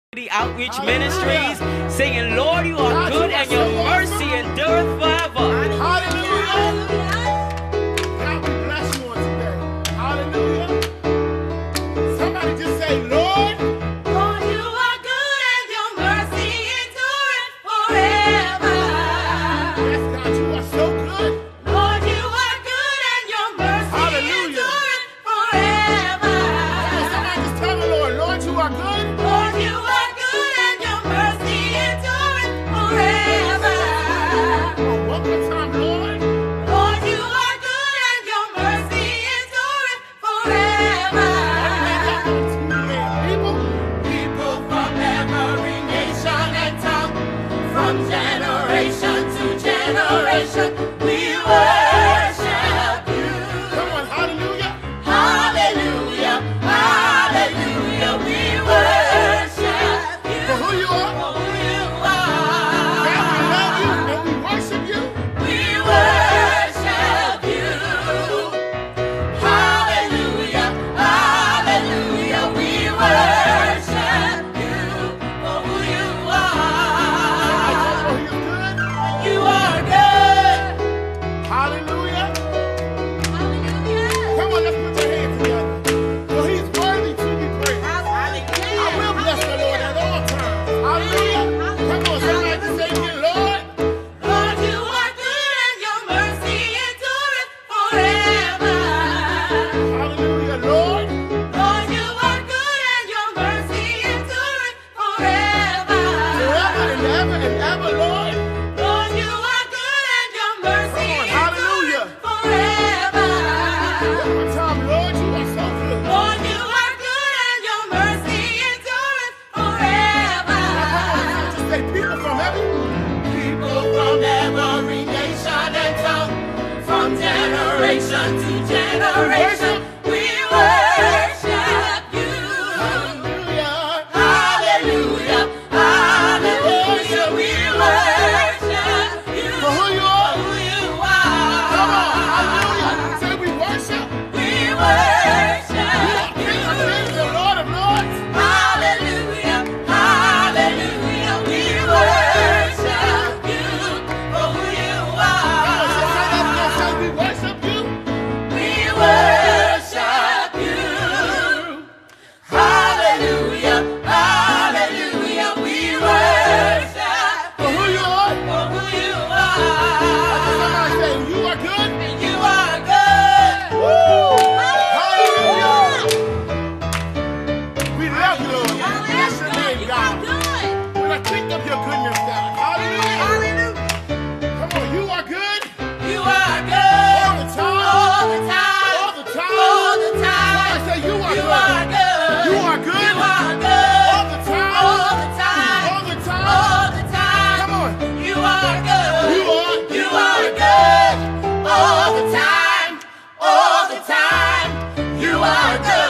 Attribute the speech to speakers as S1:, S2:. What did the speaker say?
S1: The Outreach Ministries, singing, Lord, you are good and your mercy endureth forever.
S2: Hallelujah. God, we bless you on today. Hallelujah. Somebody just say, Lord.
S3: Lord, you are good and your mercy endureth forever.
S2: Yes, God, you are so good.
S3: Lord, you are good and your mercy endureth forever.
S2: Somebody just tell the Lord, Lord, you are good.
S3: Lord, you are good and your mercy endureth forever.
S2: One more time, Lord.
S3: Lord, you are good and your mercy endureth forever. People from every nation and tongue, from generation to generation, we worship you.
S2: Come on, hallelujah.
S3: Hallelujah, hallelujah, we worship you.
S2: For who you are.
S3: For who you
S2: God, we love you
S3: are.
S2: and we worship you.
S3: We worship you. Hallelujah, hallelujah, we worship you for who you are.
S2: For he is good.
S3: You are good.
S2: Hallelujah.
S3: Hallelujah.
S2: Come on, let's put your hands together. For he's worthy to be praised. I will bless the Lord at all times. Hallelujah. Come on, somebody just say, Lord.
S3: Lord, you are good and your mercy endureth forever.
S2: Hallelujah, Lord.
S3: Lord, you are good and your mercy endureth forever.
S2: Forever and ever and ever, Lord.
S3: Lord, you are good and your mercy
S2: Come on, hallelujah.
S3: endureth forever.
S2: One more time, Lord, you are so good.
S3: Lord, you are good and your mercy endureth forever.
S2: Just say people from every
S3: People from every nation and tongue, from generation to generation, we worship you.
S2: hallelujah.
S3: Hallelujah, hallelujah, we worship you.
S2: For who you are.
S3: Who you
S2: Come on,
S3: are.
S2: hallelujah. Say we worship.
S3: We worship
S2: King of
S3: you.
S2: kings and Lord of lords.
S3: Hallelujah, hallelujah, we worship you for who you
S2: Say we
S3: are.
S2: worship you.
S3: We worship you. Hallelujah, hallelujah, we worship
S2: For who you are.
S3: for who you
S2: Somebody
S3: are.
S2: say you are good.
S3: And you are good.
S2: Hallelujah. We love you, Lord. Bless your name,
S3: You are
S2: God.
S3: good.
S2: When I think of your goodness, God. Hallelujah.
S3: Hallelujah.
S2: Come on, you are good.
S3: You are good.
S2: All the time.
S3: All the time.
S2: All the time.
S3: All the time.
S2: Somebody say you are
S3: You
S2: good.
S3: are good.
S2: You are good.
S3: You are good.
S2: All the time.
S3: All the time.
S2: All the time.
S3: All the time.
S2: Come on.
S3: You are good.
S2: You are.
S3: You are good. All the time. All the time. You are good.